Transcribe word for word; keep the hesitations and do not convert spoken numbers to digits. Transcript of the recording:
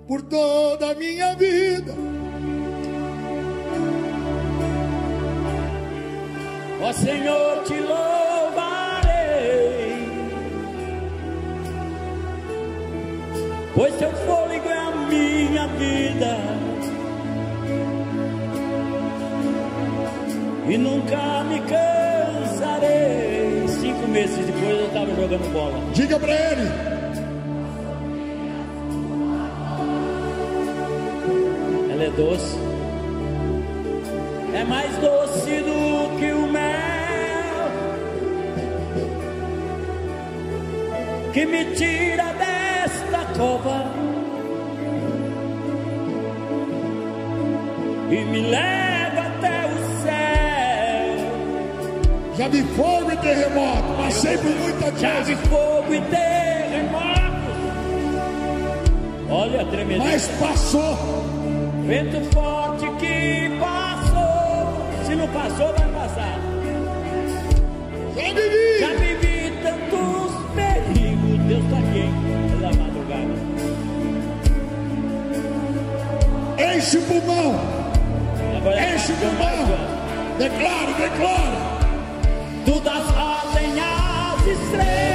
por toda a minha vida. Ó Senhor, te louvarei, pois teu fôlego é a minha vida, e nunca me cansarei. Cinco meses depois eu estava jogando bola. Diga para ele. Ela é doce, é mais doce do que o mel, que me tira desta cova e me leva até o céu. Já vi fogo e terremoto, passei por muita coisa. Já vi fogo e terremoto. Olha, tremendo. Mas passou. Vento forte que passou. Se não passou, vai passar. Já vivi. Já vivi tantos perigos. Deus está aqui pela madrugada. Enche o pulmão. Agora Enche o pulmão. Declaro, declaro. Tu das ordens às estrelas.